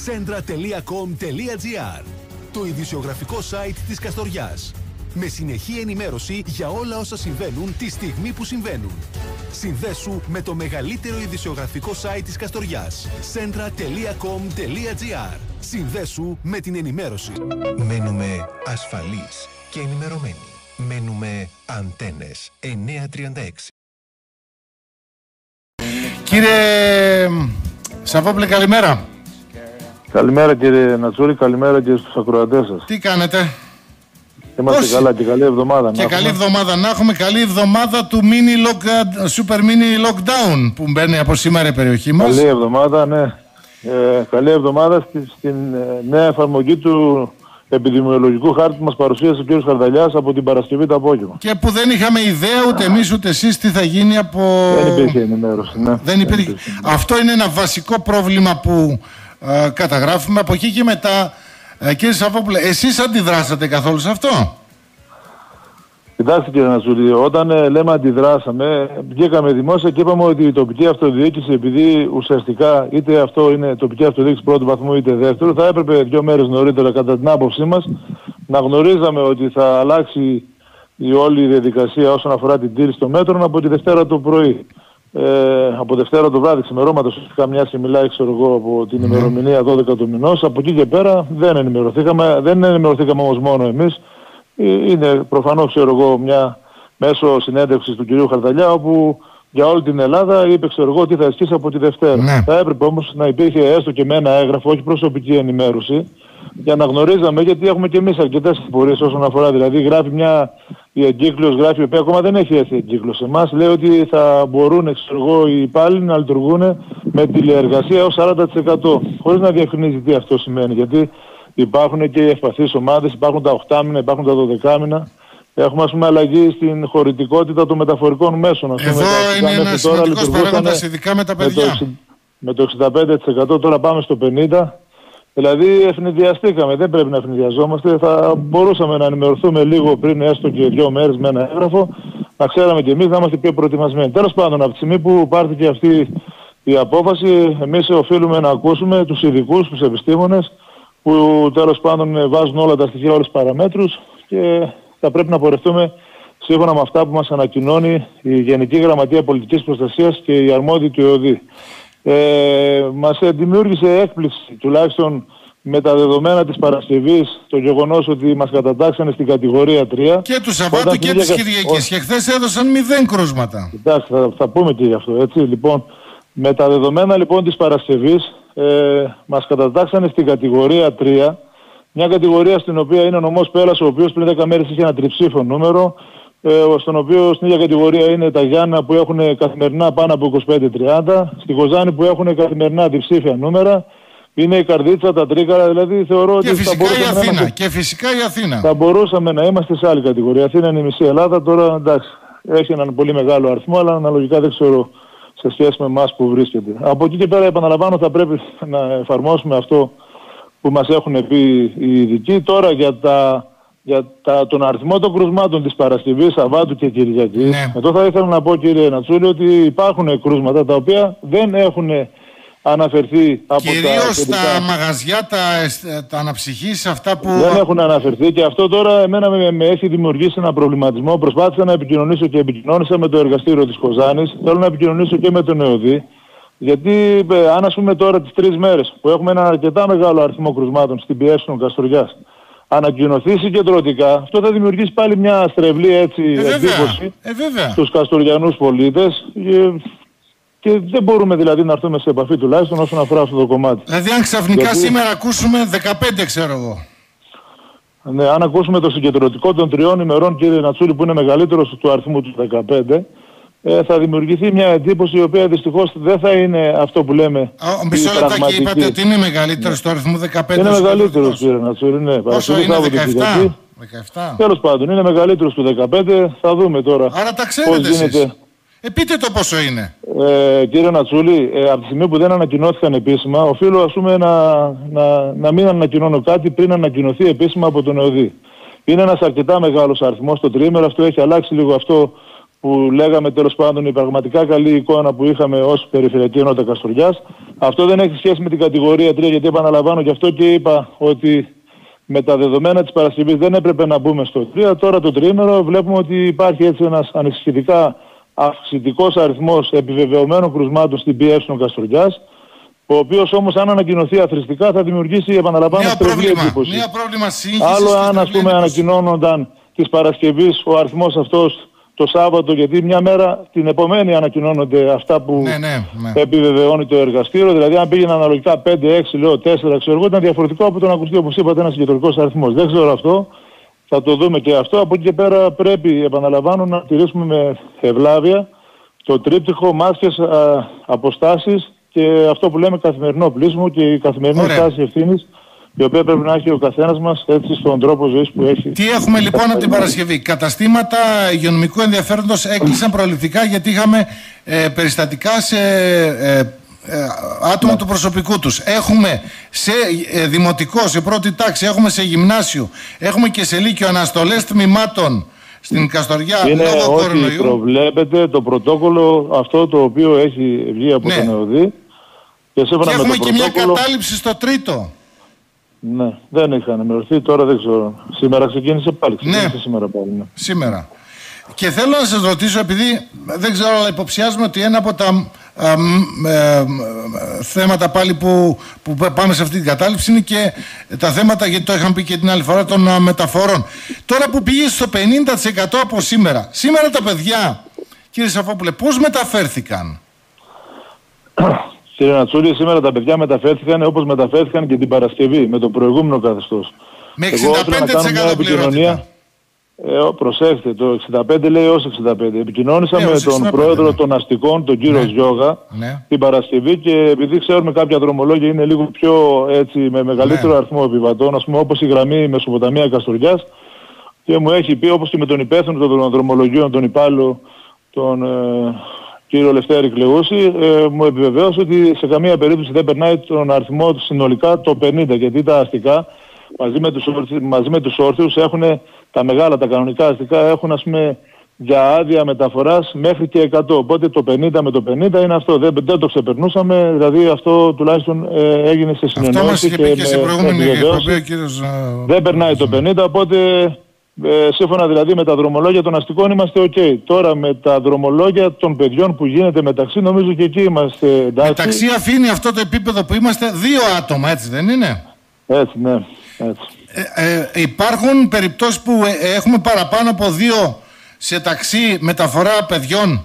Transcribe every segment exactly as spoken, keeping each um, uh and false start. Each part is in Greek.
σέντρα τελεία κομ τελεία τζι άρ, το ειδησιογραφικό site της Καστοριάς. Με συνεχή ενημέρωση για όλα όσα συμβαίνουν τη στιγμή που συμβαίνουν. Συνδέσου με το μεγαλύτερο ειδησιογραφικό site της Καστοριάς. σέντρα τελεία κομ τελεία τζι άρ. Συνδέσου με την ενημέρωση. Μένουμε ασφαλείς και ενημερωμένοι. Μένουμε Αντένες εννιακόσια τριάντα έξι. Κύριε Σαββόπουλε, καλημέρα. Καλημέρα κύριε Νατσούρη, καλημέρα και στους ακροατές σας. Τι κάνετε? Είμαστε Πώς? καλά και καλή εβδομάδα. Και καλή εβδομάδα να έχουμε, καλή εβδομάδα του mini lock, super mini lockdown που μπαίνει από σήμερα η περιοχή μας. Καλή εβδομάδα, ναι. Ε, καλή εβδομάδα στη, στην ε, νέα εφαρμογή του επιδημιολογικού χάρτη που μας παρουσίασε ο κ. Χαρδαλιάς από την Παρασκευή το απόγευμα. Και που δεν είχαμε ιδέα ούτε εμείς ούτε εσείς τι θα γίνει από... Δεν υπήρχε ενημέρωση, ναι. Δεν υπήρχε. Δεν υπήρχε. Αυτό είναι ένα βασικό πρόβλημα που ε, καταγράφουμε. Από εκεί και μετά, ε, κύριε Σαββόπουλε, εσείς αντιδράσατε καθόλου σε αυτό? Κοιτάξτε κύριε Νατσούρη, όταν ε, λέμε αντιδράσαμε, βγήκαμε δημόσια και είπαμε ότι η τοπική αυτοδιοίκηση, επειδή ουσιαστικά είτε αυτό είναι τοπική αυτοδιοίκηση πρώτου βαθμού είτε δεύτερου, θα έπρεπε δύο μέρες νωρίτερα κατά την άποψή μας να γνωρίζαμε ότι θα αλλάξει η όλη η διαδικασία όσον αφορά την τήρηση των μέτρων από τη Δευτέρα το πρωί. Ε, από Δευτέρα το βράδυ ξημερώματος, ουσιαστικά μοιάζει και μιλάει ξέρω εγώ από την ημερομηνία δώδεκα του μηνός, από εκεί και πέρα δεν ενημερωθήκαμε, δεν ενημερωθήκαμε όμως μόνο εμείς. Είναι προφανώς ξέρω εγώ μια μέσω συνέντευξης του κυρίου Χαρδαλιά όπου για όλη την Ελλάδα είπε ξέρω εγώ τι θα ισχύσει από τη Δευτέρα. Ναι. Θα έπρεπε όμως να υπήρχε έστω και με ένα έγγραφο, όχι προσωπική ενημέρωση, για να γνωρίζαμε, γιατί έχουμε και εμείς αρκετές απορίες όσον αφορά, δηλαδή γράφει μια η εγκύκλειος, γράφει η οποία ακόμα δεν έχει έρθει η εγκύκλειος. Εμάς λέει ότι θα μπορούν ξέρω εγώ, οι υπάλληλοι να λειτουργούν με τηλεεργασία έως σαράντα τοις εκατό, χωρίς να διευκρινίζει τι αυτό σημαίνει, γιατί υπάρχουν και οι ευπαθείς ομάδες, υπάρχουν τα οχτάμινα, υπάρχουν τα δωδεκάμινα. Έχουμε ας πούμε αλλαγή στην χωρητικότητα των μεταφορικών μέσων. Ας πούμε, εδώ είναι ένας σημαντικός παράγοντας, ειδικά με τα παιδιά. Με το, με το εξήντα πέντε τοις εκατό τώρα πάμε στο πενήντα τοις εκατό. Δηλαδή ευνηδιαστήκαμε, δεν πρέπει να ευνηδιαζόμαστε. Θα μπορούσαμε να ενημερωθούμε λίγο πριν έστω και δύο μέρες με ένα έγγραφο, να ξέραμε κι εμείς να είμαστε πιο προετοιμασμένοι. Τέλος πάντων, από τη στιγμή που πάρθηκε αυτή η απόφαση, εμείς οφείλουμε να ακούσουμε τους ειδικούς, τους επιστήμονες, που τέλος πάντων βάζουν όλα τα στοιχεία, όλες τις παραμέτρους και θα πρέπει να πορευτούμε σύμφωνα με αυτά που μας ανακοινώνει η Γενική Γραμματεία Πολιτικής Προστασίας και η αρμόδιοι του ΕΟΔΗ. Ε, μας δημιούργησε έκπληξη, τουλάχιστον με τα δεδομένα της Παρασκευής, το γεγονός ότι μας κατατάξανε στην κατηγορία τρία. Και του Σαββάτου και της Κυριακής. Και χθες έδωσαν μηδέν κρούσματα. Εντάξει, θα, θα πούμε και γι' αυτό, έτσι. Λοιπόν, με τα δεδομένα λοιπόν της Παρασκευής, Ε, μας κατατάξανε στην κατηγορία τρία, μια κατηγορία στην οποία είναι ο νομός Πέλλας, ο οποίος πριν δέκα μέρες είχε ένα τριψήφιο νούμερο, ε, στον οποίο στην ίδια κατηγορία είναι τα Γιάννα που έχουν καθημερινά πάνω από είκοσι πέντε τριάντα, στη Κοζάνη που έχουν καθημερινά διψήφια νούμερα, είναι η Καρδίτσα, τα Τρίκαρα, δηλαδή θεωρώ και ότι φυσικά θα η Αθήνα, είμαστε... και φυσικά η Αθήνα. Θα μπορούσαμε να είμαστε σε άλλη κατηγορία. Η Αθήνα είναι η μισή Ελλάδα, τώρα εντάξει, έχει έναν πολύ μεγάλο αριθμό, αλλά αναλογικά δεν ξέρω σε σχέση με εμάς που βρίσκεται. Από εκεί και πέρα επαναλαμβάνω θα πρέπει να εφαρμόσουμε αυτό που μας έχουν πει οι ειδικοί. Τώρα για, τα, για τα, τον αριθμό των κρούσματων της Παρασκευής, Σαββάτου και Κυριακής, ναι. Εδώ θα ήθελα να πω κύριε Νατσούλη ότι υπάρχουν κρούσματα τα οποία δεν έχουν αναφερθεί από κυρίως τα κυρίως τα μαγαζιά, τα, τα αναψυχής, αυτά που... Δεν έχουν αναφερθεί και αυτό τώρα εμένα με, με έχει δημιουργήσει ένα προβληματισμό. Προσπάθησα να επικοινωνήσω και επικοινώνησα με το εργαστήριο της Κοζάνης. Θέλω να επικοινωνήσω και με τον ΕΟΔΗ. Γιατί ε, αν ας πούμε τώρα τις τρεις μέρες που έχουμε ένα αρκετά μεγάλο αριθμό κρουσμάτων στην πιέση των Καστοριάς ανακοινωθεί συγκεντρωτικά, αυτό θα δημιουργήσει πάλι μια στρεβλή έτσι, ε, εντύπωση ε, στους καστοριανούς πολίτες. Ε, Και δεν μπορούμε δηλαδή να έρθουμε σε επαφή τουλάχιστον όσον αφορά αυτό το κομμάτι. Δηλαδή αν ξαφνικά γιατί... σήμερα ακούσουμε δεκαπέντε ξέρω εγώ. Ναι, αν ακούσουμε το συγκεντρωτικό των τριών ημερών κύριε Νατσούλη που είναι μεγαλύτερος του αριθμού του δεκαπέντε, ε, θα δημιουργηθεί μια εντύπωση η οποία δυστυχώς δεν θα είναι αυτό που λέμε. Ο, μισό λεπτάκι είπατε ότι είναι μεγαλύτερος του αριθμού δεκαπέντε. Είναι μεγαλύτερος κύριε Νατσούλη, ναι. Πόσο είναι, δεκαεπτά? δεκαεπτά. Τέλος πάντων, είναι μεγαλύτερος του δεκαπέντε, θα δούμε τώρα. Άρα τα ξέρετε εσείς. Ε, πείτε το πόσο είναι. Ε, κύριε Νατσούλη, ε, από τη στιγμή που δεν ανακοινώθηκαν επίσημα, οφείλω ας πούμε να, να, να μην ανακοινώνω κάτι πριν ανακοινωθεί επίσημα από τον ΕΟΔΗ. Είναι ένας αρκετά μεγάλος αριθμός το τριήμερο, αυτό έχει αλλάξει λίγο αυτό που λέγαμε τέλος πάντων η πραγματικά καλή εικόνα που είχαμε ως Περιφερειακή Ενότητα Καστοριάς. Αυτό δεν έχει σχέση με την κατηγορία τρία, γιατί επαναλαμβάνω γι' αυτό και είπα ότι με τα δεδομένα της Παρασκευής δεν έπρεπε να μπούμε στο τρία. Τώρα το τριήμερο βλέπουμε ότι υπάρχει έτσι ένας ανησυχητικά αυξητικός αριθμός επιβεβαιωμένων κρουσμάτων στην πι ε Καστοριάς, ο οποίος όμως αν ανακοινωθεί αθροιστικά θα δημιουργήσει, επαναλαμβάνω, στρεβλή εντύπωση. Νέα πρόβλημα σύγχυσης. Άλλο αν ας πούμε ανακοινώνονταν της Παρασκευής ο αριθμός αυτός το Σάββατο, γιατί μια μέρα την επομένη ανακοινώνονται αυτά που ναι, ναι, ναι. επιβεβαιώνει το εργαστήριο. Δηλαδή, αν πήγαινε αναλογικά πέντε, έξι, λέω τέσσερα, ξέρω εγώ, ήταν διαφορετικό από το να ακουστεί, όπως είπατε, ένας συγκεντρωτικός αριθμός. Δεν ξέρω αυτό. Θα το δούμε και αυτό. Από εκεί και πέρα πρέπει, επαναλαμβάνω, να τηρήσουμε με ευλάβεια το τρίπτυχο, μάσκες, α, αποστάσεις και αυτό που λέμε καθημερινό πλήσιμο και η καθημερινή στάση ευθύνης, η οποία πρέπει να έχει ο καθένας μας έτσι στον τρόπο ζωής που έχει. Τι έχουμε λοιπόν από την Παρασκευή? Καταστήματα υγειονομικού ενδιαφέροντος έκλεισαν προληπτικά γιατί είχαμε ε, περιστατικά σε ε, ε, άτομα του προσωπικού τους. Έχουμε σε ε, δημοτικό, σε πρώτη τάξη, έχουμε σε γυμνάσιο, έχουμε και σε λύκειο αναστολές τμήματων στην Καστοριά. Είναι λόγω ότι κορονοϊού. Προβλέπεται το πρωτόκολλο αυτό το οποίο έχει βγει από ναι. τον ΕΟΔΗ. Και, και με έχουμε το και πρωτόκολλο... μια κατάληψη στο τρίτο. Ναι, δεν είχαν ενημερωθεί, τώρα δεν ξέρω. Σήμερα ξεκίνησε πάλι, ξεκίνησε ναι. σήμερα πάλι. Ναι. Σήμερα. Και θέλω να σας ρωτήσω, επειδή δεν ξέρω, αλλά υποψιάζουμε ότι ένα από τα α, μ, ε, θέματα πάλι που, που πάμε σε αυτή την κατάληψη είναι και τα θέματα, γιατί το είχαμε πει και την άλλη φορά, των α, μεταφορών. Τώρα που πήγε στο πενήντα τοις εκατό από σήμερα, σήμερα τα παιδιά, κύριε Σαφόπουλε, πώς μεταφέρθηκαν? Κύριε Νατσούλη, σήμερα τα παιδιά μεταφέρθηκαν όπως μεταφέρθηκαν και την Παρασκευή, με το προηγούμενο καθεστώς. Με εξήντα πέντε τοις εκατό πληρότητα. Ε, προσέχτε, το εξήντα πέντε λέει ως εξήντα πέντε. Επικοινώνησα ε, με τον εξήντα πέντε, πρόεδρο ναι. των αστικών, τον κύριο ναι. Ζιώγα, ναι. την Παρασκευή, και επειδή ξέρουμε κάποια δρομολόγια είναι λίγο πιο έτσι, με μεγαλύτερο ναι. αριθμό επιβατών, ας πούμε όπως η γραμμή Μεσοποταμία Καστοριάς, και μου έχει πει, όπως και με τον υπεύθυνο των δρομολογίων, τον υπάλληλο, τον ε, κύριο Λευτέρη Κλεούση, ε, μου επιβεβαίωσε ότι σε καμία περίπτωση δεν περνάει τον αριθμό του συνολικά το πενήντα, γιατί τα αστικά μαζί με τους, μαζί με τους όρθιους έχουν τα μεγάλα, τα κανονικά αστικά έχουν, ας πούμε, για άδεια μεταφοράς μέχρι και εκατό. Οπότε το πενήντα με το πενήντα είναι αυτό. Δεν, δεν το ξεπερνούσαμε, δηλαδή αυτό τουλάχιστον ε, έγινε σε συνεννόηση. Αυτό μας είχε πει και σε προηγούμενη εκπομπή ο κύριος... Δεν περνάει το πενήντα, οπότε ε, σύμφωνα δηλαδή με τα δρομολόγια των αστικών είμαστε ok. Τώρα με τα δρομολόγια των παιδιών που γίνεται μεταξύ, νομίζω και εκεί είμαστε εντάξει. Μεταξύ αφήνει αυτό το επίπεδο που είμαστε δύο άτομα, έτσι δεν είναι? Έτσι, ναι. Έτσι. Ε, ε, υπάρχουν περιπτώσεις που ε, έχουμε παραπάνω από δύο σε ταξί μεταφορά παιδιών?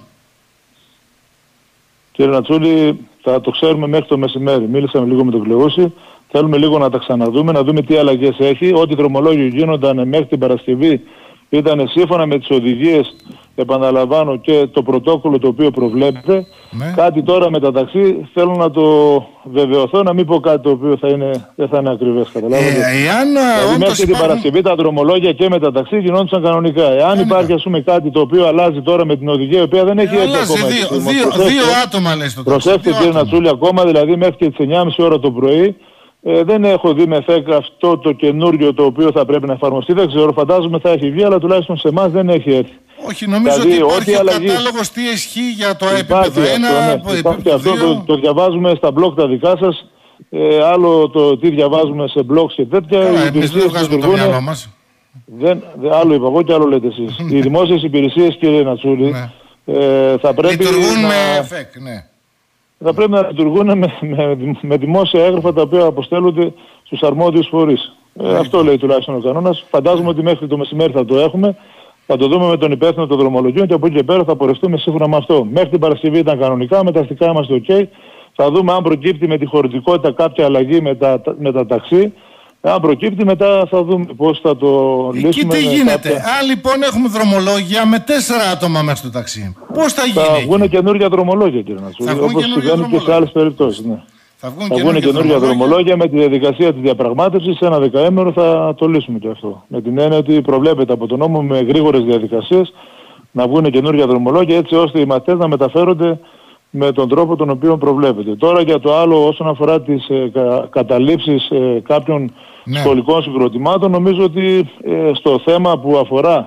Κύριε Νατσούλη, θα το ξέρουμε μέχρι το μεσημέρι. Μίλησαμε λίγο με τον Κλεούση. Θέλουμε λίγο να τα ξαναδούμε, να δούμε τι αλλαγές έχει. Ό,τι δρομολόγιο γίνονταν μέχρι την Παρασκευή ήταν σύμφωνα με τις οδηγίες, επαναλαμβάνω, και το πρωτόκολλο το οποίο προβλέπεται. Ναι. Κάτι τώρα με τα ταξί θέλω να το βεβαιωθώ, να μην πω κάτι το οποίο θα είναι, δεν θα είναι ακριβές, καταλάβετε. Ε, εάν δηλαδή, μέχρι την υπάρχουν... Παρασκευή τα δρομολόγια και με τα ταξί γινόντουσαν κανονικά. Εάν δεν υπάρχει, ας πούμε, κάτι το οποίο αλλάζει τώρα με την οδηγία, η οποία δεν έχει έρθει ακόμα. Δύο, δύο, δύο άτομα λέει στο ταξί. Προσέξτε κύριε Νατσούλη, ακόμα δηλαδή μέχρι και τις εννιά και μισή ώρα το πρωί. Ε, δεν έχω δει με ΦΕΚ αυτό το καινούριο το οποίο θα πρέπει να εφαρμοστεί. Δεν ξέρω, φαντάζομαι θα έχει βγει, αλλά τουλάχιστον σε εμάς δεν έχει έρθει. Όχι, νομίζω δηλαδή, ότι υπάρχει ο αλλαγή... κατάλογος τι ισχύει για το επίπεδο ένα, αυτό, ναι. επίπεδο αυτό το, το διαβάζουμε στα blog τα δικά σας, ε, άλλο το τι διαβάζουμε σε blogs και τέτοια. Καλά, εμείς δεν βγάζουμε το μυαλό μας. Δεν, άλλο είπα εγώ και άλλο λέτε εσείς. Οι δημόσιες υπηρεσίες, κύριε Νατσούλη, ναι. ε, θα πρέπει λειτουργούν να... με ΦΕΚ, ναι. Θα πρέπει να λειτουργούν με, με, με δημόσια έγγραφα τα οποία αποστέλλονται στους αρμόδιους φορείς. Ε, αυτό λέει τουλάχιστον ο κανόνας. Φαντάζομαι ότι μέχρι το μεσημέρι θα το έχουμε. Θα το δούμε με τον υπεύθυνο των δρομολογίων και από εκεί και πέρα θα πορευτούμε σύμφωνα με αυτό. Μέχρι την Παρασκευή ήταν κανονικά, με τα αστικά είμαστε ok. Θα δούμε αν προκύπτει με τη χωρητικότητα κάποια αλλαγή με τα, με τα ταξί. Αν προκύπτει μετά θα δούμε πώς θα το λύσουμε. Εκεί τι γίνεται? Κάποια... Αν λοιπόν έχουμε δρομολόγια με τέσσερα άτομα μέσα στο ταξί, πώς θα γίνει? Θα βγουν καινούργια δρομολόγια, κύριε Νατσούλη, όπως συμβαίνει και σε άλλες περιπτώσεις. Ναι. Θα βγουν, θα βγουν καινούργια δρομολόγια με τη διαδικασία της διαπραγμάτευσης. Σε ένα δεκαήμερο θα το λύσουμε και αυτό. Με την έννοια ότι προβλέπεται από τον νόμο με γρήγορες διαδικασίες να βγουν καινούργια δρομολόγια, έτσι ώστε οι μαθητές να μεταφέρονται με τον τρόπο τον οποίο προβλέπεται. Τώρα για το άλλο, όσον αφορά τις ε, κα, καταλήψεις ε, κάποιων ναι. σχολικών συγκροτημάτων, νομίζω ότι ε, στο θέμα που αφορά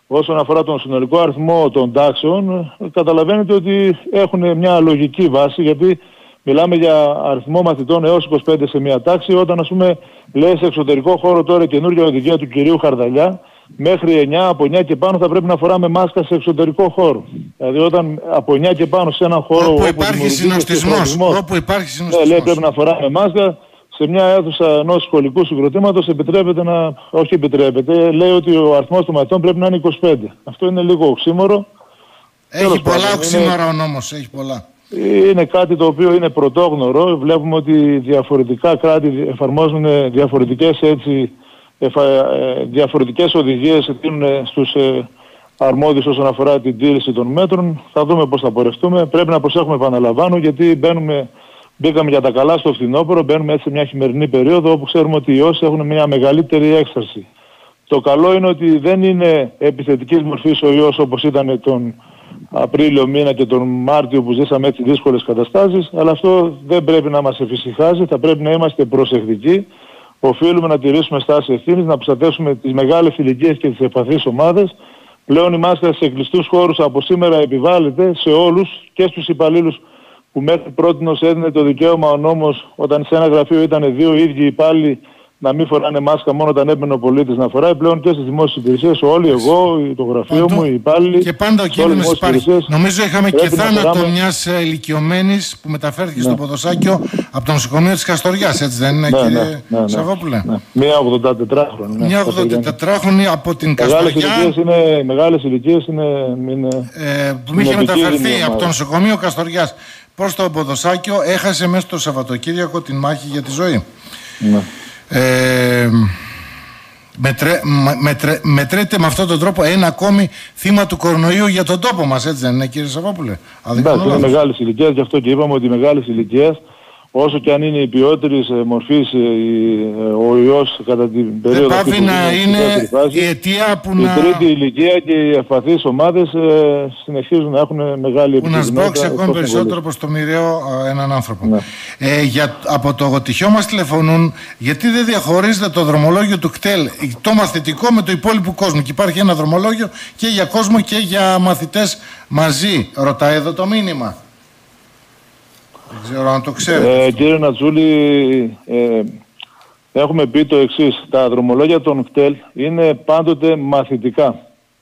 όσον αφορά τον συνολικό αριθμό των τάξεων, καταλαβαίνετε ότι έχουν μια λογική βάση, γιατί μιλάμε για αριθμό μαθητών έως είκοσι πέντε σε μια τάξη, όταν ας πούμε λέει σε εξωτερικό χώρο τώρα καινούργια οδηγία του κυρίου Χαρδαλιά, μέχρι εννιά, από εννιά και πάνω θα πρέπει να φοράμε μάσκα σε εξωτερικό χώρο. Δηλαδή όταν από εννιά και πάνω σε έναν χώρο όπου, όπου υπάρχει συνοστισμός, όπου υπάρχει συνοστισμός, ναι, λέει πρέπει να φοράμε μάσκα. Σε μια αίθουσα ενός σχολικού συγκροτήματος επιτρέπεται να, όχι επιτρέπεται, λέει ότι ο αριθμός των μαθητών πρέπει να είναι είκοσι πέντε. Αυτό είναι λίγο οξύμορο. Έχει πολλά οξύμορα ο νόμος, έχει πολλά. Είναι κάτι το οποίο είναι πρωτόγνωρο. Βλέπουμε ότι διαφορετικά κράτη εφαρμόζουν διαφορετικές, έτσι, εφα, διαφορετικές οδηγίες στους αρμόδιους όσον αφορά την τήρηση των μέτρων. Θα δούμε πώς θα πορευτούμε. Πρέπει να προσέχουμε, επαναλαμβάνω, γιατί μπαίνουμε... Μπήκαμε για τα καλά στο φθινόπωρο, μπαίνουμε έτσι σε μια χειμερινή περίοδο όπου ξέρουμε ότι οι ιώσεις έχουν μια μεγαλύτερη έκσταση. Το καλό είναι ότι δεν είναι επιθετικής μορφής ο ιός όπως ήταν τον Απρίλιο μήνα και τον Μάρτιο που ζήσαμε έτσι δύσκολες καταστάσεις, αλλά αυτό δεν πρέπει να μας εφησυχάζει, θα πρέπει να είμαστε προσεκτικοί, οφείλουμε να τηρήσουμε στάση ευθύνης, να προστατεύσουμε τις μεγάλες ηλικίες και τις ευπαθείς ομάδες. Πλέον η μάσκα σε κλειστούς χώρους από σήμερα επιβάλλεται σε όλους και στους υπαλλήλους που μέχρι πρότινος έδινε το δικαίωμα ο νόμος όταν σε ένα γραφείο ήταν δύο ίδιοι υπάλληλοι να μην φοράνε μάσκα μόνο όταν έμπαινε ο πολίτης να φοράει. Πλέον και στις δημόσιες υπηρεσίες, όλοι εγώ, το γραφείο Παντού, μου, οι υπάλληλοι. Και πάντα ο κίνδυνος υπάρχει. Νομίζω είχαμε και θάνατο φοράμε... μιας ηλικιωμένης που μεταφέρθηκε ναι. στο Ποδοσάκιο από το νοσοκομείο της Καστοριάς, έτσι δεν είναι, ναι, κύριε ναι, ναι, ναι, Σαββόπουλε? Ναι. Μια ογδοντατετράχρονη. Ναι, Μια ογδοντατετράχρονη από την Καστοριά. Είναι, μεγάλες ηλικίες είναι... είναι ε, που είχε μεταφερθεί από το νοσοκομείο Καστοριάς προς το Ποδοσάκιο, έχασε μέσα στο Σαββατοκύριακο την μάχη για τη ζωή. Ναι. Ε, μετρέ, μετρέ, μετρέται με αυτόν τον τρόπο ένα ακόμη θύμα του κορονοϊού για τον τόπο μας, έτσι δεν είναι, κύριε Σαββόπουλε? Εντάξει, είναι μεγάλες ηλικίες, γι' αυτό και είπαμε ότι οι μεγάλες ηλικίες, όσο και αν είναι η ποιότερης μορφής ο ιός κατά την περίοδο αυτή που να είναι η αιτία που η να... Η τρίτη ηλικία και οι ευπαθείς ομάδες ε, συνεχίζουν να έχουν μεγάλη επικίνδυνοτητα. Που να σμπρώξει ακόμη περισσότερο προς το μοιραίο έναν άνθρωπο. Ναι. Ε, για, από το γοτυχιό μας τηλεφωνούν, γιατί δεν διαχωρίζεται το δρομολόγιο του ΚΤΕΛ, το μαθητικό με το υπόλοιπο κόσμο? Και υπάρχει ένα δρομολόγιο και για κόσμο και για μαθητές μαζί. Ρωτάει εδώ το μήνυμα. Δεν ξέρω αν το ξέρετε. Ε, κύριε Νατσούλη, ε, έχουμε πει το εξής. Τα δρομολόγια των ΚΤΕΛ είναι πάντοτε μαθητικά.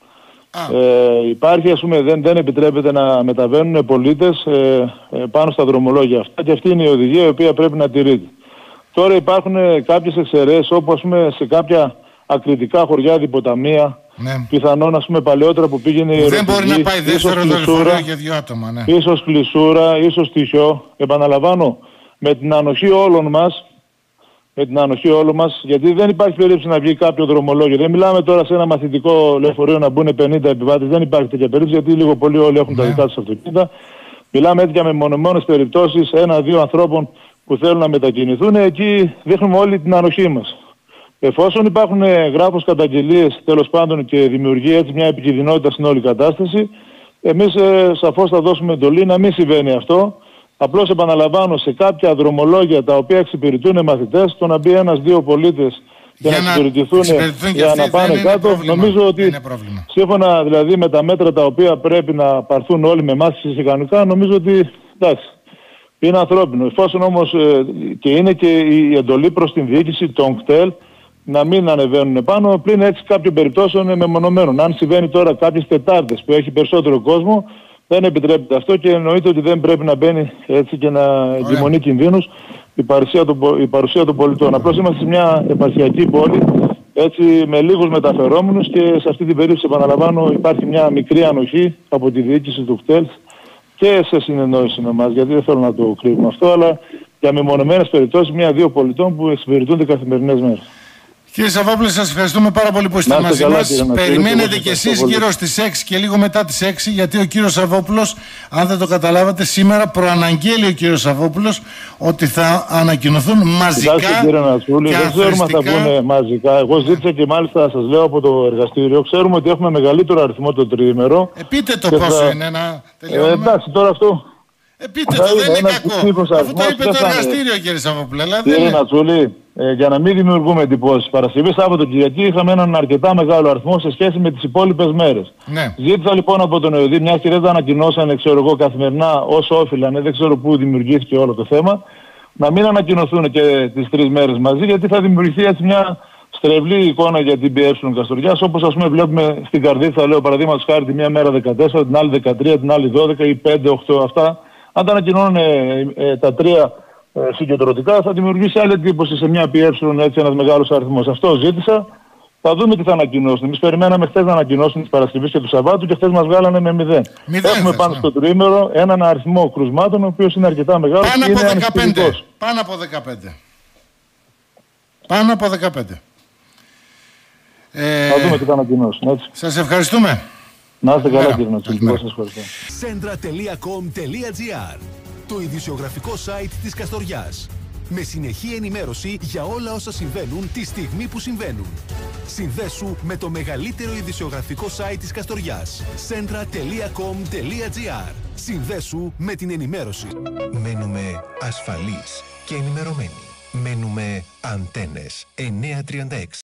Ε, υπάρχει, ας πούμε, δεν, δεν επιτρέπεται να μεταβαίνουν πολίτες ε, ε, πάνω στα δρομολόγια αυτά και αυτή είναι η οδηγία η οποία πρέπει να τηρείται. Τώρα υπάρχουν κάποιες εξαιρέσεις όπου, ας πούμε, σε κάποια ακριτικά χωριά, διποταμεία, ναι. πιθανόν, ας πούμε, παλαιότερα που πήγαινε η δεν μπορεί να πάει δεύτερο δορυφορείο για δύο άτομα, ναι. Ίσως Κλεισούρα, ίσως Τυχιό. Επαναλαμβάνω, με την ανοχή όλων μας, με την ανοχή όλων μας, γιατί δεν υπάρχει περίπτωση να βγει κάποιο δρομολόγιο. Δεν μιλάμε τώρα σε ένα μαθητικό λεωφορείο να μπουν πενήντα επιβάτες, δεν υπάρχει τέτοια περίπτωση, γιατί λίγο πολύ όλοι έχουν ναι. τα δικά τους αυτοκίνητα. Μιλάμε έτσι για μεμονωμένες περιπτώσεις, ένα-δύο ανθρώπων που θέλουν να μετακινηθούν, εκεί δείχνουμε όλη την ανοχή μας. Εφόσον υπάρχουν γράφος καταγγελίες, τέλος πάντων, και δημιουργεί έτσι μια επικινδυνότητα στην όλη κατάσταση, εμείς ε, σαφώς θα δώσουμε εντολή να μην συμβαίνει αυτό. Απλώς επαναλαμβάνω, σε κάποια δρομολόγια τα οποία εξυπηρετούν μαθητές, το να μπει ένας-δύο πολίτες για, για να εξυπηρετηθούν για να πάνε κάτω, πρόβλημα. Νομίζω ότι σύμφωνα δηλαδή με τα μέτρα τα οποία πρέπει να πάρθουν όλοι με μάσκες και κανονικά, νομίζω ότι εντάξει, είναι ανθρώπινο. Εφόσον όμως ε, και είναι και η εντολή προς την διοίκηση των ΚΤΕΛ να μην ανεβαίνουν πάνω, πλην έτσι κάποιων περιπτώσεων μεμονωμένων. Αν συμβαίνει τώρα κάποιες Τετάρτες που έχει περισσότερο κόσμο, δεν επιτρέπεται αυτό και εννοείται ότι δεν πρέπει να μπαίνει έτσι και να εγκυμονεί κινδύνους η παρουσία των, η παρουσία των πολιτών. Απλώς είμαστε σε μια επαρχιακή πόλη, έτσι με λίγους μεταφερόμενους, και σε αυτή την περίπτωση, επαναλαμβάνω, υπάρχει μια μικρή ανοχή από τη διοίκηση του ΚΤΕΛ και σε συνεννόηση με εμάς, γιατί δεν θέλω να το κρύβουμε αυτό, αλλά για μεμονωμένες περιπτώσεις μία-δύο πολιτών που εξυπηρετούνται καθημερινές μέρες. Κύριε Σαββόπουλε, σας ευχαριστούμε πάρα πολύ που είστε μαζί μας. Περιμένετε κι εσείς γύρω στις έξι και λίγο μετά τις έξι, γιατί ο κύριος Σαββόπουλος, αν δεν το καταλάβατε, σήμερα προαναγγέλει ο κύριος Σαββόπουλος ότι θα ανακοινωθούν μαζικά. Κοιτάξτε, κύριε Νατσούλη, δεν ξέρουμε αν θα πούνε μαζικά. Εγώ ζήτησα και μάλιστα σας λέω από το εργαστήριο, ξέρουμε ότι έχουμε μεγαλύτερο αριθμό το τριήμερο. Ε, πείτε το πόσο θα... είναι να τελειώνουμε. Ε, εντάξει, τώρα αυτό. Ε, πείτε το, δεν είναι κακό. Αφού το είπε το εργαστήριο, κύριε Σαββόπουλε. Κύριε Νατσούλη, Ε, για να μην δημιουργούμε εντυπώσεις. Παρασκευή, Σάββατο, Κυριακή είχαμε έναν αρκετά μεγάλο αριθμό σε σχέση με τις υπόλοιπες μέρες. Ναι. Ζήτησα λοιπόν από τον ΕΟΔΗ, μια και δεν τα ανακοινώσανε, ξέρω εγώ, καθημερινά όσο όφυλανε, δεν ξέρω πού δημιουργήθηκε όλο το θέμα, να μην ανακοινωθούν και τις τρεις μέρες μαζί, γιατί θα δημιουργηθεί έτσι μια στρεβλή εικόνα για την πι ε Καστοριάς, όπως ας πούμε βλέπουμε στην Καρδίτσα, λέω παραδείγματος χάρη, τη μία μέρα δεκατέσσερα, την άλλη δεκατρία, την άλλη δώδεκα ή πέντε οκτώ. Αυτά, αν τα ανακοινώνουν ε, ε, τα τρία ε, συγκεντρωτικά, θα δημιουργήσει άλλη εντύπωση σε μια πι ε, έτσι ένας μεγάλος αριθμός. Αυτό ζήτησα. Θα δούμε τι θα ανακοινώσουν. Εμείς περιμέναμε χθες να ανακοινώσουν τις Παρασκευής και του Σαββάτου και χθες μας βγάλανε με μηδέν. μηδέν Έχουμε θες, πάνω ναι. στο τριήμερο έναν αριθμό κρουσμάτων, ο οποίος είναι αρκετά μεγάλος. Πάνω και από είναι δεκαπέντε. Πάνω από δεκαπέντε. Πάνω από δεκαπέντε. Ε, θα δούμε τι θα ανακοινώσουν. Έτσι. Σας ευχαριστούμε. Να είστε καλά, κύριε Νατσούλη. σέντρα τελεία κομ τελεία τζι άρ, το ειδησιογραφικό site της Καστοριάς. Με συνεχή ενημέρωση για όλα όσα συμβαίνουν τη στιγμή που συμβαίνουν. Συνδέσου με το μεγαλύτερο ειδησιογραφικό site της Καστοριάς. σέντρα τελεία κομ τελεία τζι άρ. Συνδέσου με την ενημέρωση. Μένουμε ασφαλείς και ενημερωμένοι. Μένουμε Αντένες εννιακόσια τριάντα έξι.